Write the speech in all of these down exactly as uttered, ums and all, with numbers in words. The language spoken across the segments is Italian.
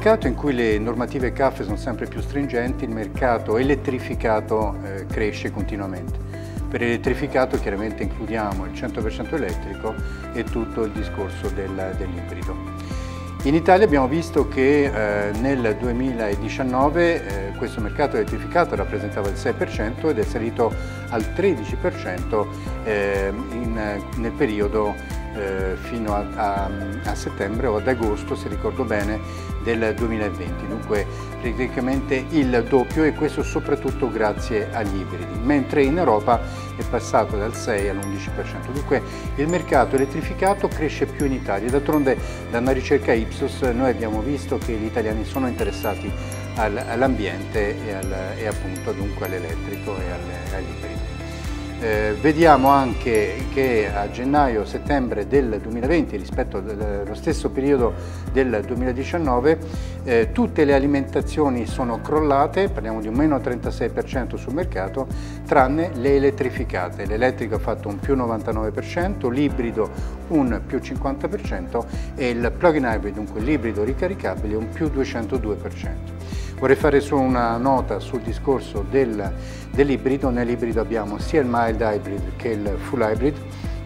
mercato in cui le normative C A F sono sempre più stringenti, il mercato elettrificato eh, cresce continuamente. Per elettrificato chiaramente includiamo il cento per cento elettrico e tutto il discorso del, dell'ibrido. In Italia abbiamo visto che eh, nel duemiladiciannove eh, questo mercato elettrificato rappresentava il sei per cento ed è salito al tredici per cento eh, in, nel periodo eh, fino a, a, a settembre o ad agosto, se ricordo bene, del duemilaventi. Dunque praticamente il doppio, e questo soprattutto grazie agli ibridi, mentre in Europa è passato dal sei all'undici per cento. Dunque il mercato elettrificato cresce più in Italia. D'altronde da una ricerca Ipsos noi abbiamo visto che gli italiani sono interessati al, all'ambiente e, al, e appunto dunque all'elettrico e all'ibrido. Eh, vediamo anche che a gennaio-settembre del duemilaventi, rispetto allo stesso periodo del duemiladiciannove, eh, tutte le alimentazioni sono crollate, parliamo di un meno trentasei per cento sul mercato, tranne le elettrificate. L'elettrico ha fatto un più novantanove per cento, l'ibrido un più cinquanta per cento e il plug-in hybrid, dunque l'ibrido ricaricabile, un più duecentodue per cento. Vorrei fare solo una nota sul discorso del, dell'ibrido. Nell'ibrido abbiamo sia il mild hybrid che il full hybrid.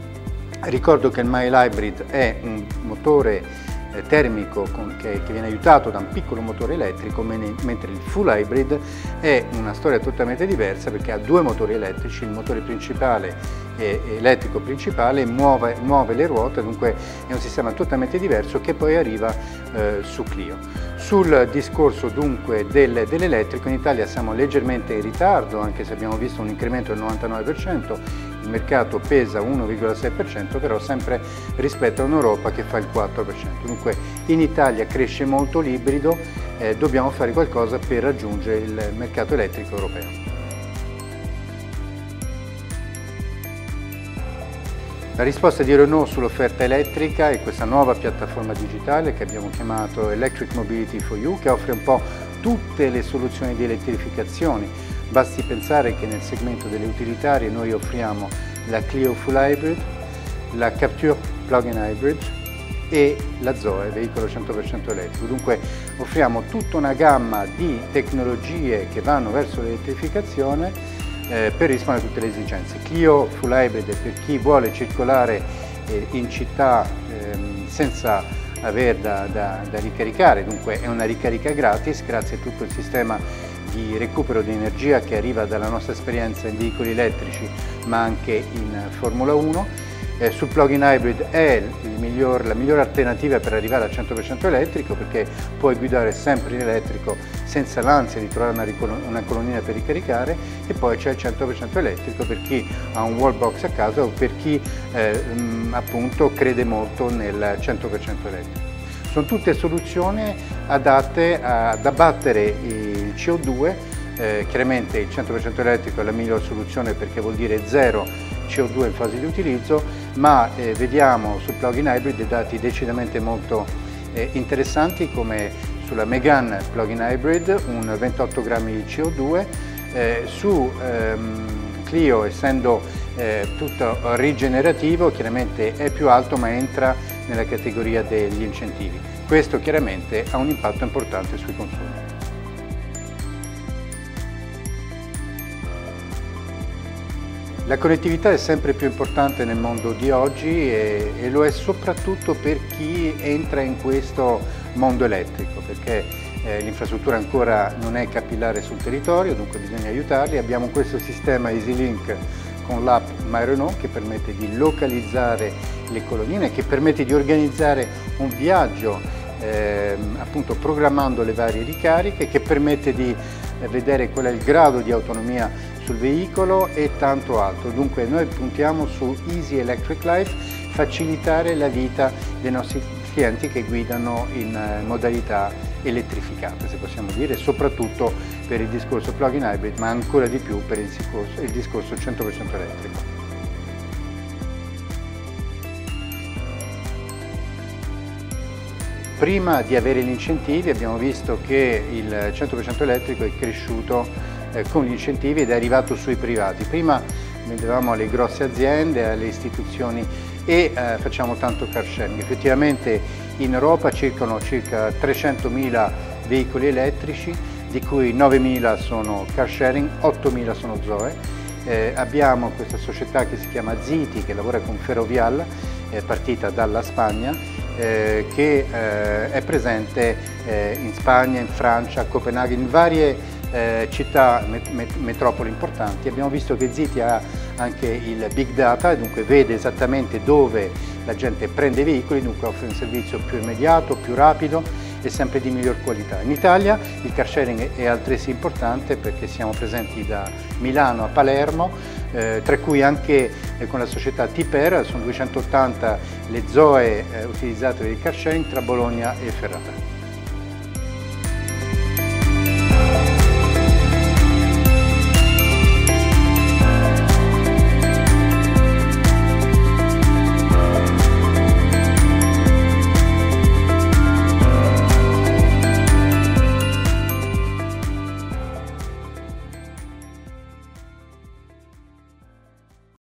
Ricordo che il mild hybrid è un motore eh, termico con, che, che viene aiutato da un piccolo motore elettrico, mentre il full hybrid è una storia totalmente diversa perché ha due motori elettrici. Il motore principale elettrico principale muove, muove le ruote, dunque è un sistema totalmente diverso che poi arriva eh, su Clio. Sul discorso dunque del, dell'elettrico in Italia siamo leggermente in ritardo, anche se abbiamo visto un incremento del novantanove per cento, il mercato pesa uno virgola sei per cento, però sempre rispetto a un'Europa che fa il quattro per cento. Dunque in Italia cresce molto l'ibrido, eh, dobbiamo fare qualcosa per raggiungere il mercato elettrico europeo. La risposta di Renault sull'offerta elettrica è questa nuova piattaforma digitale che abbiamo chiamato Electric Mobility for You, che offre un po' tutte le soluzioni di elettrificazione. Basti pensare che nel segmento delle utilitarie noi offriamo la Clio Full Hybrid, la Captur Plug-in Hybrid e la Zoe, veicolo cento per cento elettrico. Dunque offriamo tutta una gamma di tecnologie che vanno verso l'elettrificazione Eh, per rispondere a tutte le esigenze. Clio Full Hybrid è per chi vuole circolare eh, in città ehm, senza aver da, da, da ricaricare, dunque è una ricarica gratis grazie a tutto il sistema di recupero di energia che arriva dalla nostra esperienza in veicoli elettrici ma anche in Formula uno. Eh, sul plug-in hybrid è il miglior, la migliore alternativa per arrivare al cento per cento elettrico, perché puoi guidare sempre in elettrico senza l'ansia di trovare una, una colonnina per ricaricare, e poi c'è il cento per cento elettrico per chi ha un wall box a casa o per chi eh, mh, appunto crede molto nel cento per cento elettrico. Sono tutte soluzioni adatte ad abbattere il C O due. Eh, chiaramente il cento per cento elettrico è la migliore soluzione perché vuol dire zero C O due in fase di utilizzo, ma eh, vediamo sul plug-in hybrid dati decisamente molto eh, interessanti, come sulla Megane plug-in hybrid un ventotto grammi di C O due, eh, su ehm, Clio, essendo eh, tutto rigenerativo, chiaramente è più alto ma entra nella categoria degli incentivi. Questo chiaramente ha un impatto importante sui consumi. La connettività è sempre più importante nel mondo di oggi e, e lo è soprattutto per chi entra in questo mondo elettrico, perché eh, l'infrastruttura ancora non è capillare sul territorio, dunque bisogna aiutarli. Abbiamo questo sistema EasyLink con l'app MyRenault che permette di localizzare le colonnine, che permette di organizzare un viaggio eh, appunto programmando le varie ricariche, che permette di eh, vedere qual è il grado di autonomia sul veicolo e tanto altro. Dunque noi puntiamo su Easy Electric Life, facilitare la vita dei nostri clienti che guidano in modalità elettrificata, se possiamo dire, soprattutto per il discorso plug-in hybrid, ma ancora di più per il discorso, il discorso cento per cento elettrico. Prima di avere gli incentivi abbiamo visto che il cento per cento elettrico è cresciuto eh, con gli incentivi ed è arrivato sui privati. Prima vendevamo alle grosse aziende, alle istituzioni e eh, facciamo tanto car sharing. Effettivamente in Europa circolano circa trecentomila veicoli elettrici, di cui novemila sono car sharing, ottomila sono Zoe. Eh, abbiamo questa società che si chiama Ziti, che lavora con Ferrovial, è partita dalla Spagna, eh, che eh, è presente eh, in Spagna, in Francia, a Copenaghen, in varie eh, città, met met metropoli importanti. Abbiamo visto che Ziti ha anche il big data, e dunque vede esattamente dove la gente prende i veicoli, dunque offre un servizio più immediato, più rapido e sempre di miglior qualità. In Italia il car sharing è altresì importante perché siamo presenti da Milano a Palermo, eh, tra cui anche eh, con la società Tiper, sono duecentottanta le Zoe eh, utilizzate per il car sharing tra Bologna e Ferrara.